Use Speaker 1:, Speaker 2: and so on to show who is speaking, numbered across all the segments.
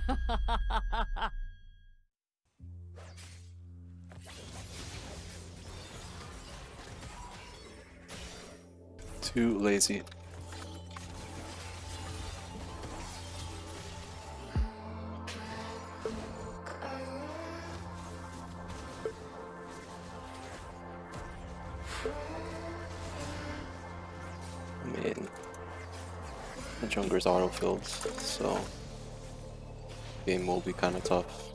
Speaker 1: Too lazy. I mean, the jungler's autofilled, so game will be kind of tough.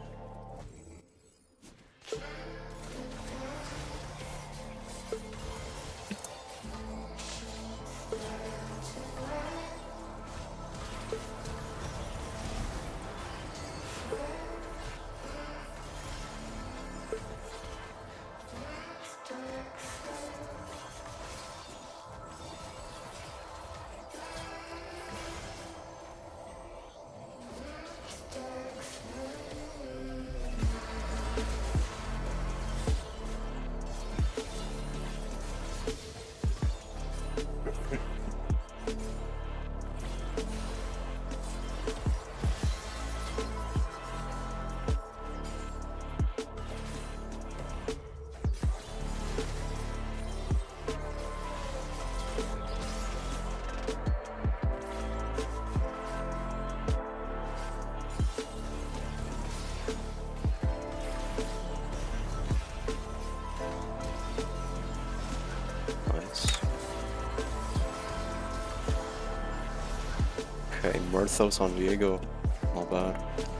Speaker 1: Okay, Murthos on Viego. Not bad.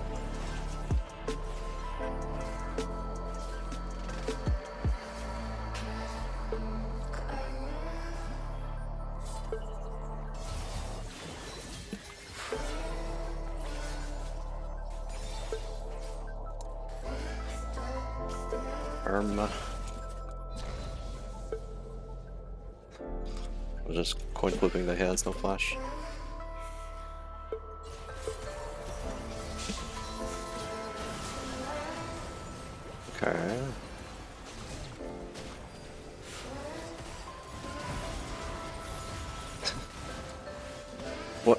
Speaker 1: I'm just coin flipping the hands, no flash. Okay. What?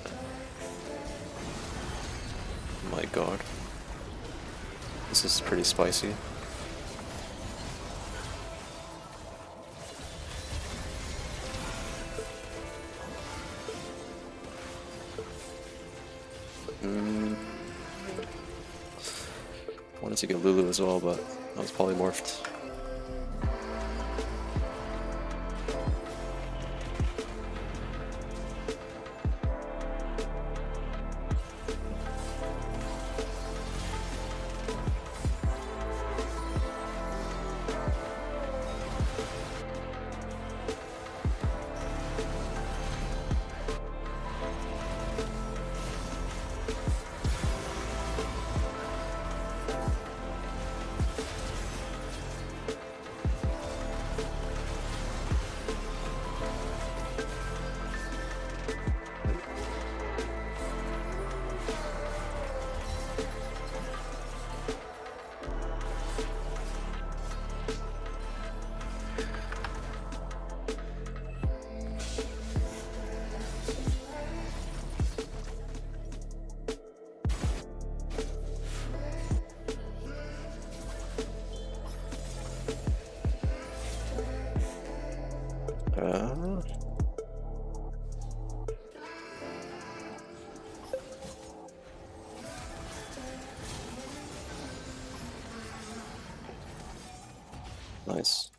Speaker 1: Oh my god. This is pretty spicy. Wanted to get Lulu as well, but I was polymorphed. Nice.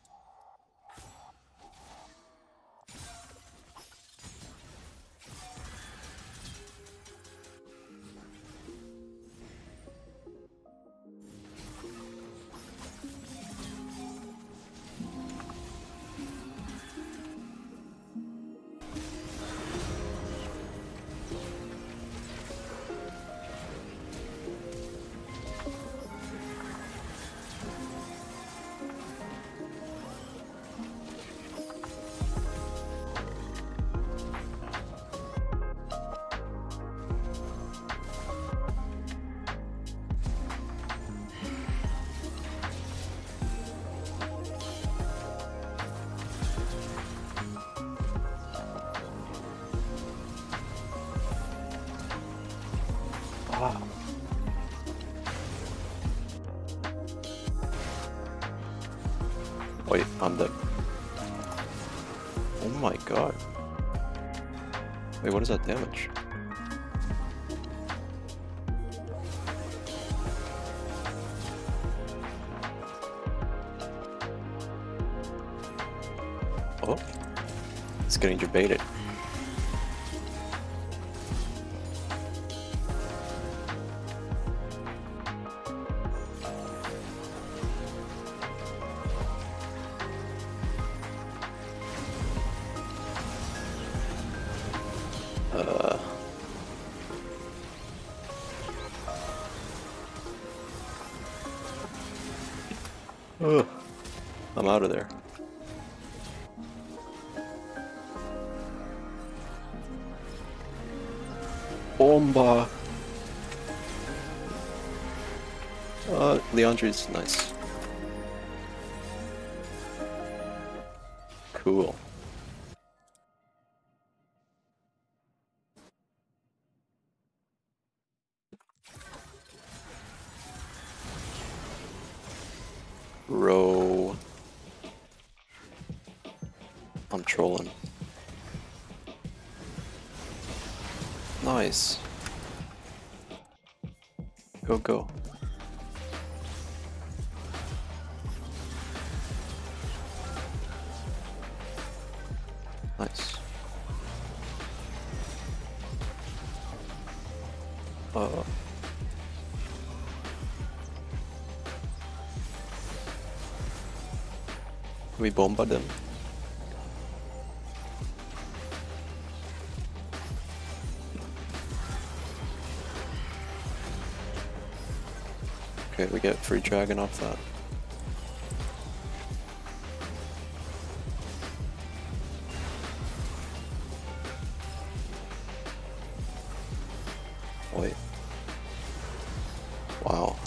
Speaker 1: Wait, I'm dead. Oh my god. Wait, what is that damage? Oh, it's getting debated. Ugh. I'm out of there. Bomba! Leandre's nice. Cool. Bro. I'm trolling. Nice. Go, go. Nice. We bomba them. Okay, we get free dragon off that. Wait. Wow.